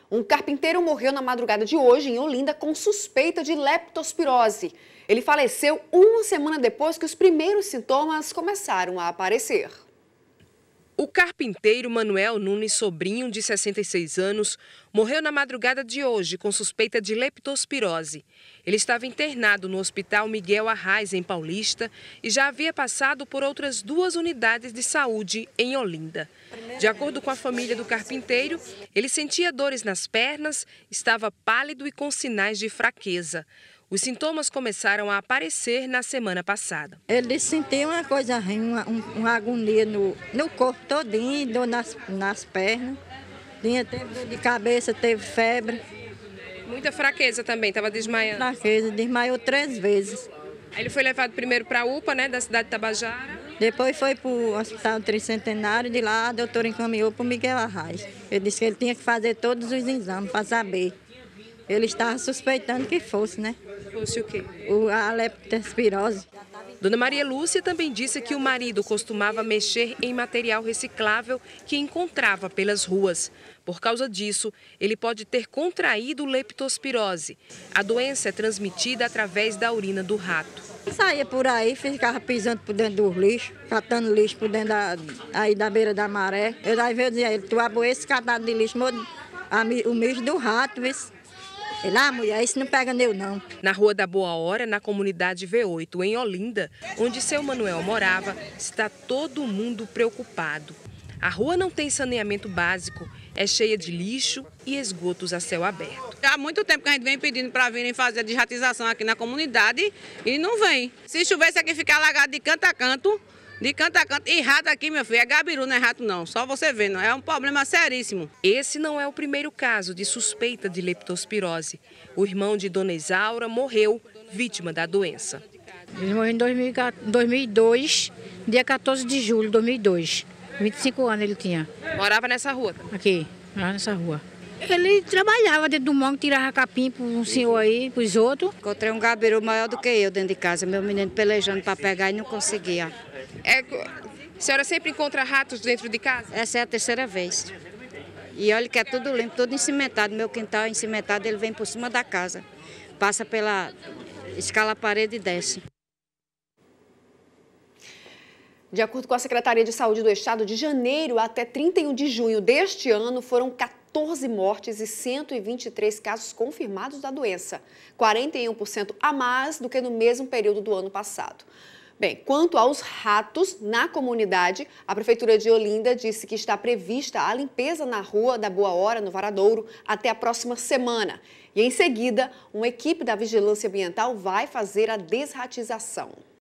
Um carpinteiro morreu na madrugada de hoje em Olinda com suspeita de leptospirose. Ele faleceu uma semana depois que os primeiros sintomas começaram a aparecer. O carpinteiro Manuel Nunes Sobrinho, de 66 anos, morreu na madrugada de hoje com suspeita de leptospirose. Ele estava internado no Hospital Miguel Arraes, em Paulista, e já havia passado por outras 2 unidades de saúde em Olinda. De acordo com a família do carpinteiro, ele sentia dores nas pernas, estava pálido e com sinais de fraqueza. Os sintomas começaram a aparecer na semana passada. Ele sentia uma coisa ruim, uma agonia no corpo todinho, dor nas pernas. Teve dor de cabeça, teve febre. Muita fraqueza também, estava desmaiando. Fraqueza, desmaiou 3 vezes. Aí ele foi levado primeiro para a UPA, né, da cidade de Tabajara. Depois foi para o Hospital Tricentenário, de lá a doutora encaminhou para o Miguel Arraes. Ele disse que ele tinha que fazer todos os exames para saber. Ele estava suspeitando que fosse, né? Fosse o quê? A leptospirose. Dona Maria Lúcia também disse que o marido costumava mexer em material reciclável que encontrava pelas ruas. Por causa disso, ele pode ter contraído leptospirose. A doença é transmitida através da urina do rato. Saía por aí, ficava pisando por dentro dos lixos, catando lixo por dentro da beira da maré. Eu aí veio dizer a ele, tu aboia esse catado de lixo, o mijo do rato, vê. Ele, mulher, isso não pega neu, não. Na Rua da Boa Hora, na comunidade V8, em Olinda, onde seu Manuel morava, está todo mundo preocupado. A rua não tem saneamento básico, é cheia de lixo e esgotos a céu aberto. Há muito tempo que a gente vem pedindo para virem fazer a desratização aqui na comunidade e não vem. Se chover, isso aqui fica alagado de canto a canto. De canto a canto. E rato aqui, meu filho, é gabiru, não é rato não. Só você vendo, é um problema seríssimo. Esse não é o primeiro caso de suspeita de leptospirose. O irmão de Dona Isaura morreu vítima da doença. Ele morreu em 2002, dia 14 de julho de 2002. 25 anos ele tinha. Morava nessa rua? Aqui, morava nessa rua. Ele trabalhava dentro do mangue, tirava capim para um senhor aí, para os outros. Encontrei um gabiru maior do que eu dentro de casa, meu menino pelejando para pegar e não conseguia. A senhora sempre encontra ratos dentro de casa? Essa é a 3ª vez. E olha que é tudo limpo, tudo encimentado. Meu quintal é encimentado, ele vem por cima da casa. Passa pela escala a parede e desce. De acordo com a Secretaria de Saúde do Estado, de janeiro até 31 de junho deste ano, foram 14 mortes e 123 casos confirmados da doença, 41% a mais do que no mesmo período do ano passado. Bem, quanto aos ratos na comunidade, a Prefeitura de Olinda disse que está prevista a limpeza na Rua da Boa Hora, no Varadouro, até a próxima semana. E em seguida, uma equipe da Vigilância Ambiental vai fazer a desratização.